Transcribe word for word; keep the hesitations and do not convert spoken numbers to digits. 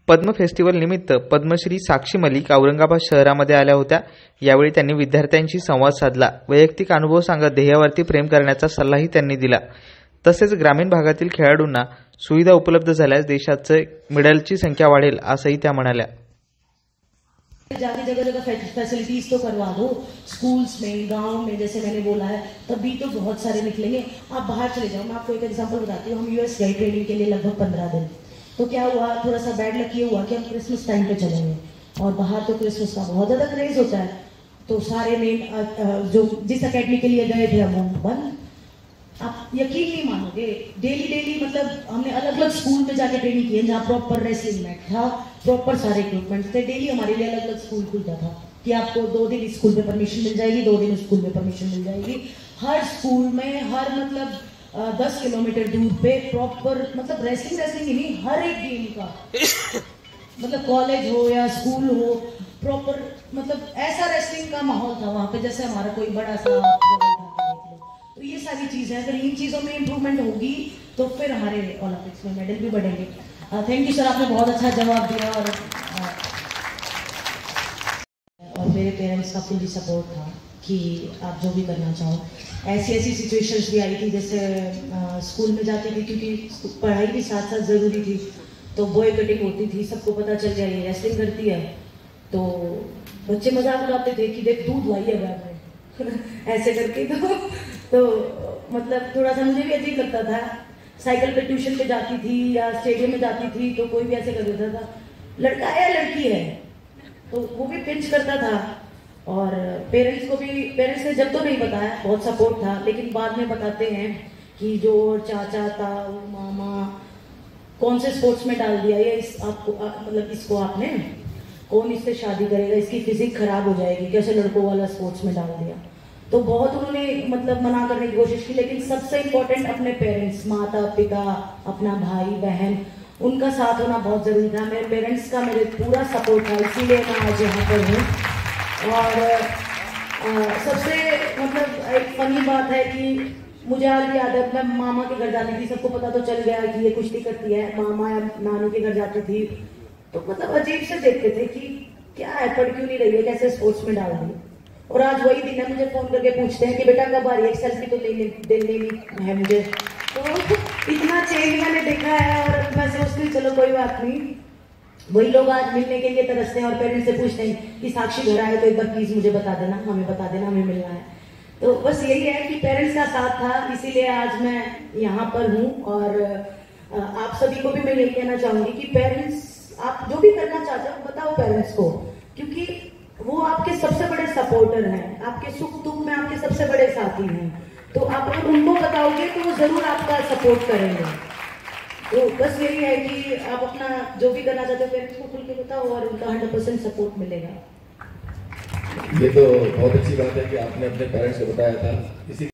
पद्म festival निमित्त पद्मश्री साक्षी मलिक औरंगाबाद शहरामध्ये आल्या होत्या। यावेळी त्यांनी विद्यार्थ्यांशी संवाद साधला। वैयक्तिक अनुभव सांगत ध्येयावरती प्रेम करण्याचा सल्लाही त्यांनी दिला। तसेच ग्रामीण भागातील खेळाडूंना सुविधा उपलब्ध झाल्यास देशाचे मेडलची संख्या वाढेल असंही त्या म्हणाल्या। जाके जगह जगह फैसिलिटीज तो करवा दो, स्कूल्स में, गांव में, जैसे मैंने बोला है, तभी तो बहुत सारे निकलेंगे। आप बाहर चले जाओ, मैं आपको एक एग्जांपल बताती हूँ। हम यूएस गए ट्रेनिंग के लिए लगभग पंद्रह दिन। तो क्या हुआ, थोड़ा सा बैड लक ये हुआ कि हम क्रिसमस टाइम पे चलेंगे और बाहर तो क्रिसमस का बहुत ज़्यादा क्रेज होता है। तो सारे मेन जो जिस अकेडमी के लिए गए थे हम बंद। आप यकीन नहीं मानोगे, डेली डेली मतलब हमने अलग अलग स्कूल में जाके ट्रेनिंग की है, जहाँ प्रॉपर रेसलिंग मैट था, प्रॉपर सारे इक्विपमेंट्स थे। डेली हमारे लिए अलग अलग स्कूल खुलता था कि आपको दो दिन स्कूल में परमिशन मिल जाएगी, दो दिन स्कूल में परमिशन मिल जाएगी। हर स्कूल में हर मतलब दस किलोमीटर दूर पे प्रॉपर मतलब रेसलिंग रेसलिंग ही नहीं, हर एक गेम का मतलब कॉलेज हो या स्कूल हो, प्रॉपर मतलब ऐसा रेसलिंग का माहौल था वहाँ पे जैसे हमारा कोई बड़ा सा जगह था। तो ये सारी चीज़ है, अगर इन चीज़ों में इम्प्रूवमेंट होगी तो फिर हमारे ओलंपिक्स में मेडल भी बढ़ेंगे। थैंक यू सर, आपने बहुत अच्छा जवाब दिया। और uh, और मेरे पेरेंट्स का फुल्ली सपोर्ट था कि आप जो भी करना चाहो। ऐसी ऐसी सिचुएशंस भी आई थी, जैसे uh, स्कूल में जाती थी क्योंकि पढ़ाई भी साथ साथ ज़रूरी थी, तो बॉय कटिंग होती थी, सबको पता चल गया ये रेसलिंग करती है। तो बच्चे मजाक उड़ाते थे कि देख दूध लाई है बैग में ऐसे करके। तो तो मतलब थोड़ा सा मुझे भी अजीब लगता था। साइकिल पे ट्यूशन पे जाती थी या स्टेडियम में जाती थी तो कोई भी ऐसे कर देता था, लड़का है या लड़की है, तो वो भी पिंच करता था। और पेरेंट्स को भी, पेरेंट्स ने जब तो नहीं बताया, बहुत सपोर्ट था, लेकिन बाद में बताते हैं कि जो चाचा था, मामा, कौन से स्पोर्ट्स में डाल दिया ये इस आपको मतलब इसको आपने, कौन इससे शादी करेगा, इसकी फिजिक खराब हो जाएगी, कैसे लड़कों वाला स्पोर्ट्स में डाल दिया। तो बहुत उन्होंने मतलब मना करने की कोशिश की, लेकिन सबसे इम्पोर्टेंट अपने पेरेंट्स, माता पिता, अपना भाई बहन, उनका साथ होना बहुत जरूरी था। मेरे पेरेंट्स का मेरे पूरा सपोर्ट था, इसीलिए मैं आज यहाँ पर हूँ। और आ, सबसे मतलब एक फनी बात है कि मुझे आज भी आदत, मैं मामा के घर जाती थी, सबको पता तो चल गया कि ये कुश्ती करती है, मामा या नानी के घर जाती थी, तो मतलब अजीब से देखते थे कि क्या है, पढ़ क्यों नहीं रही है, कैसे स्पोर्ट्स में डाल दी। और आज वही दिन है, मुझे फोन करके पूछते हैं कि बेटा कब आ रही है, एक सेल्फी तो लेने देनी है मुझे। तो इतना चेंज मैंने देखा है। और मैं सोचती हूँ चलो कोई बात नहीं, वही लोग आज मिलने के लिए तरसते हैं और पेरेंट्स से पूछते हैं कि साक्षी घर आए तो एक बार प्लीज मुझे बता देना, हमें बता देना, हमें मिलना है। तो बस यही है कि पेरेंट्स का साथ था, इसीलिए आज मैं यहाँ पर हूँ। और आप सभी को भी मैं यही कहना चाहूंगी कि पेरेंट्स, आप जो भी करना चाहते हो बताओ पेरेंट्स को, क्योंकि वो आपके सबसे बड़े सपोर्टर हैं, आपके सुख दुख में आपके सबसे बड़े साथी हैं। तो आप अगर उनको बताओगे तो वो जरूर आपका सपोर्ट करेंगे। तो बस यही है कि आप अपना जो भी करना चाहते हो पेरेंट्स को खुल के बताओ और उनका हंड्रेड परसेंट सपोर्ट मिलेगा। ये तो बहुत अच्छी बात है कि आपने अपने पेरेंट्स को बताया था। इसी